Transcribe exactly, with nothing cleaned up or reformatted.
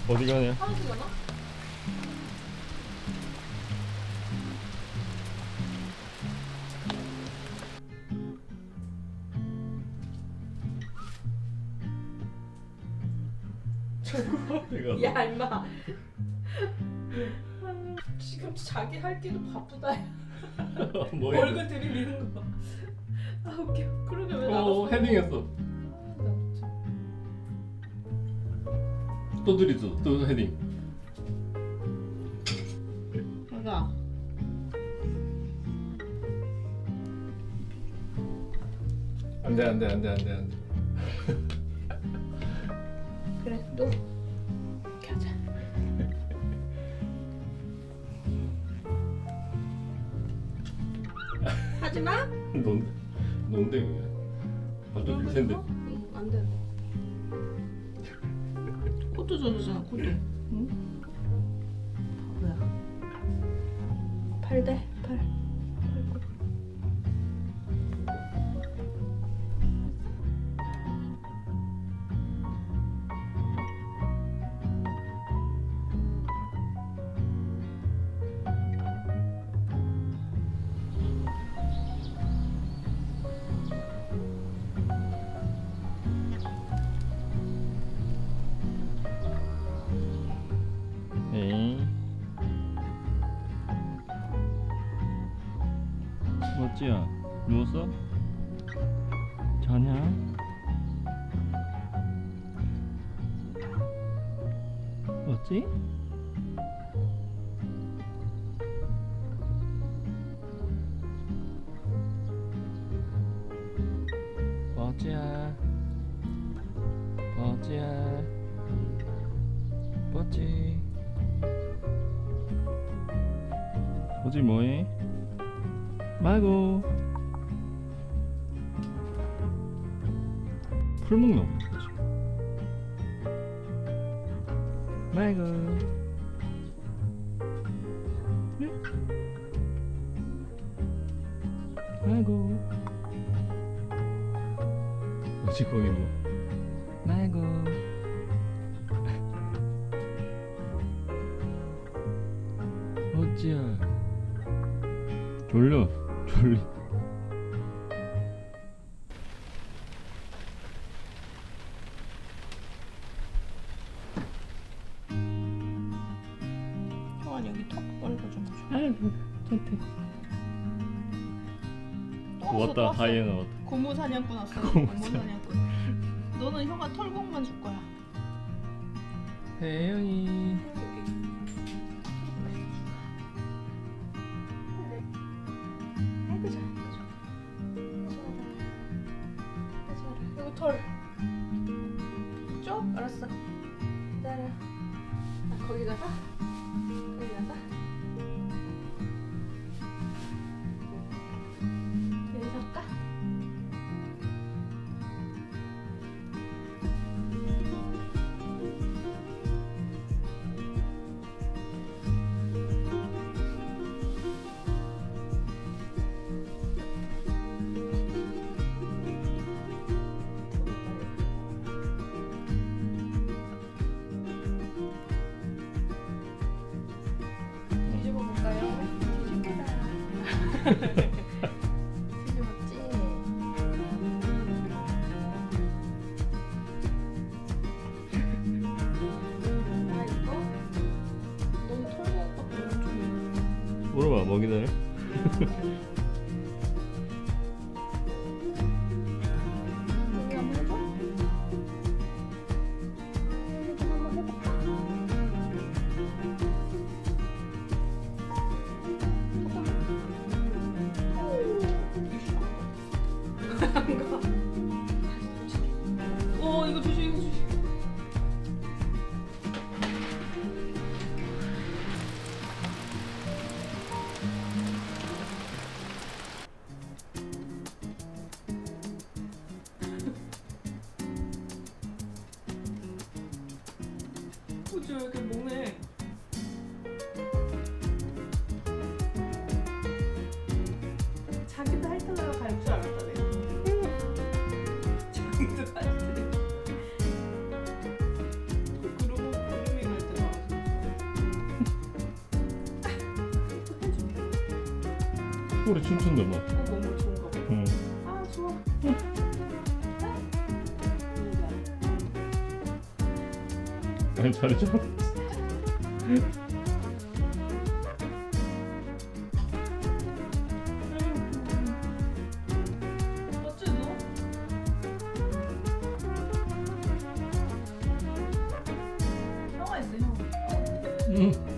어디 가냐? 화장실 가나? 야 임마 지금 자기 할 때도 바쁘다. 뭐야? 얼굴 들이미는 거. 아 웃겨. 그러게 왜 나갔어? 어, 헤딩했어. 또 들이죠. 또 헤딩. 가가. 안돼 안돼 안돼 안돼 안돼. 그래 또 이렇게 하자. 하지마. 논 논대 그냥. 완전 될 텐데. 응, 안 돼. 코도 젖었잖아 코도. 응? 바보야. 팔대 팔. 팔고. 에이. 멋지야. 누웠어? 자냐? 멋지? 멋지야. 멋지야. 멋지. 어디 뭐해? 말고 풀 먹나 보다 지금. 말고 응? 말고 어디 거기 뭐 말고 어찌야 졸려 졸리. 형아 여기 턱 벌려 좀 줘. 아이고 좋대. 또 왔다 왔어, 또 하이에나 왔어. 왔다. 고무 사냥꾼 왔어. 고무 고무 사냥꾼. 너는 형아 털공만 줄 거야. 혜영이 아이고 잘. 이거 털. 쪽? 알았어. 기다려. 아, 거기 가서? 거기 가서? 여기서 할까? 뒤집어 볼까요? 뒤집어라. 뒤집었지? 아 이거? 너무 털고 오빠 좀. 물어봐 뭐 기다려? 여기 한번 해줘? 여기 좀 한번 해볼까? 오 이거 조심 이거 조심. 그치 왜 이렇게 몸에 자기도 핥으려고 갈 줄 알았다 내가. 자기도 핥으려고. 그러고 그림이 꼬리 춤춘다 봐. 어, 너무 좋은가 봐. 응. 아 좋아. 아니 잘해줘. 어째 너? 형아 있어 형. 응.